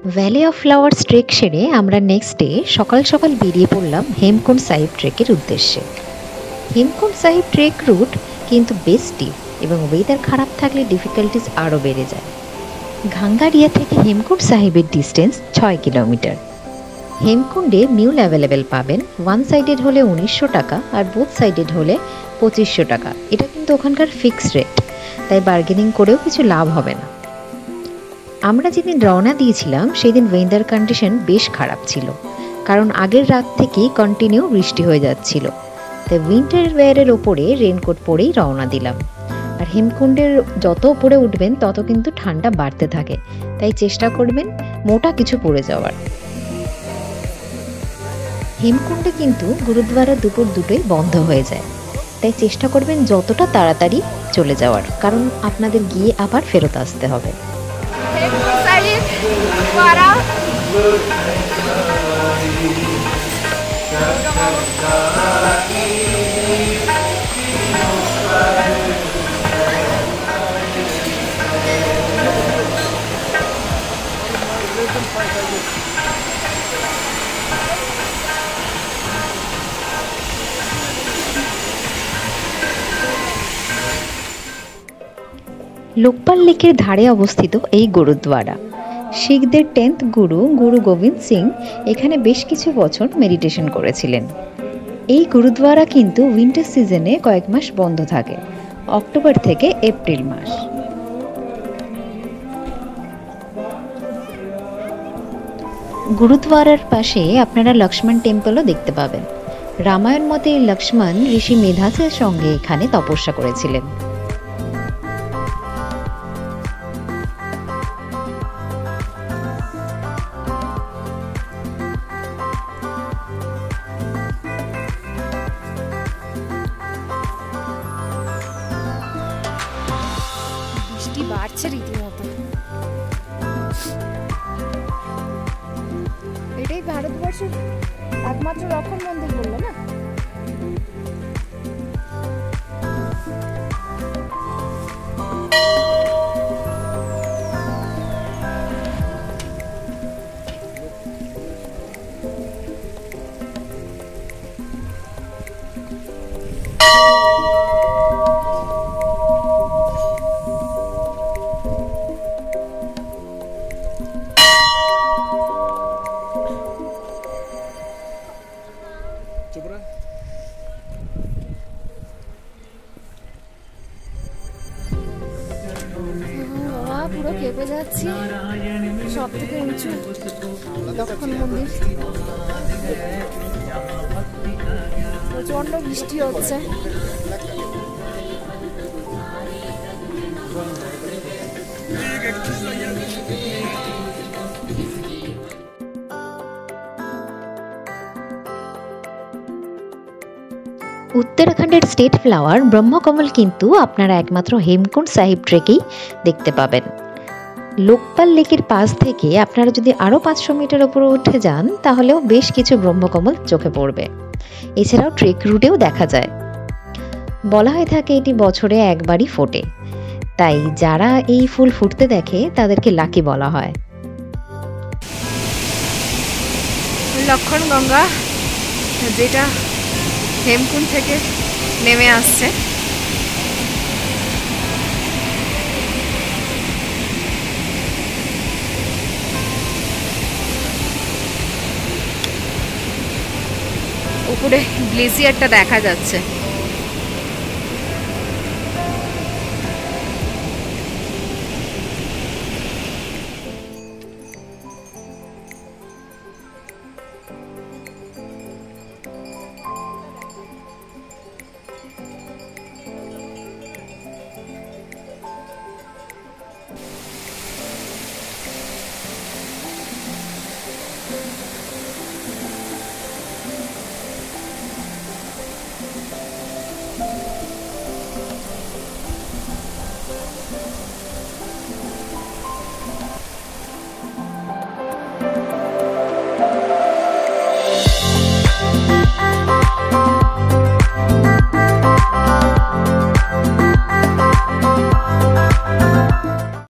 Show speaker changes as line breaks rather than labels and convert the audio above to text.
Valley of flowers trek সেরে আমরা next day সকাল সকাল বেরিয়ে পড়লাম হেমকুন্ড সাহিব ট্রেকের উদ্দেশ্যে। হেমকুন্ড সাহিব ট্রেক রুট কিন্তু বেশ স্টিপ এবং ওয়েদার খারাপ থাকলে ডিফিকাল্টিস আরও বেড়ে যায়। ঘাঙ্গারিয়া থেকে হেমকুন্ড সাহিবের ডিস্টেন্স 6 কিলোমিটার। হেমকুন্ডে মিউল অ্যাভেলেবেল পাবেন, ওয়ান সাইডেড হলে 1900 টাকা আর বোথ সাইডেড হলে 2500 টাকা। এটা কিন্তু ওখানকার ফিক্সড রেট, তাই বার্গেনিং করেও কিছু লাভ হবে না। আমরা যেদিন রওনা দিয়েছিলাম সেদিন ওয়েদার কন্ডিশন বেশ খারাপ ছিল, কারণ আগের রাত থেকেই কন্টিনিউ বৃষ্টি হয়ে যাচ্ছিল। তাই উইন্টার ওয়্যারের ওপরে রেনকোট পরেই রওনা দিলাম। আর হেমকুন্ডের যত উপরে উঠবেন তত কিন্তু ঠান্ডা বাড়তে থাকে, তাই চেষ্টা করবেন মোটা কিছু পরে যাওয়ার। হেমকুন্ডে কিন্তু গুরুদ্বারা দুপুর দুটোই বন্ধ হয়ে যায়, তাই চেষ্টা করবেন যতটা তাড়াতাড়ি চলে যাওয়ার, কারণ আপনাদের গিয়ে আবার ফেরত আসতে হবে। লোকপাল লেকের ধারে অবস্থিত এই গুরুদ্বারা। শিখদের 10th গুরু গুরু গোবিন্দ সিং এখানে বেশ কিছু বছর মেডিটেশন করেছিলেন। এই গুরুদ্বারা কিন্তু উইন্টার সিজনে কয়েক মাস বন্ধ থাকে, অক্টোবর থেকে এপ্রিল মাস। গুরুদ্বারার পাশে আপনারা লক্ষ্মণ টেম্পলও দেখতে পাবেন। রামায়ণ মতে লক্ষ্মণ ঋষি মেধাসের সঙ্গে এখানে তপস্যা করেছিলেন।
বাড়ছে রীতিমতো। এটাই ভারতবর্ষের একমাত্র রক্ষণ মন্দির বললো না? পুরো কেঁপে যাচ্ছি। সব থেকে উঁচু দক্ষিণ মন্দির, প্রচন্ড বৃষ্টি হচ্ছে।
উত্তরাখণ্ডের স্টেট ফ্লাওয়ার ব্রহ্মকমল কিন্তু আপনারা একমাত্র হেমকুন্ড সাহিব ট্রেকেই দেখতে পাবেন। লোকপাল লেকের পাশ থেকে আপনারা যদি আরও 500 মিটার উপরে উঠে যান তাহলেও বেশ কিছু ব্রহ্মকমল চোখে পড়বে। এছাড়াও ট্রেক রুটেও দেখা যায়। বলা হয়ে থাকে এটি বছরে একবারই ফোটে, তাই যারা এই ফুল ফুটতে দেখে তাদেরকে লাকি বলা হয়।
লক্ষণ গঙ্গা যেটা হেমকুন্ড থেকে নেমে আসছে, উপরে গ্লেসিয়ারটা দেখা যাচ্ছে।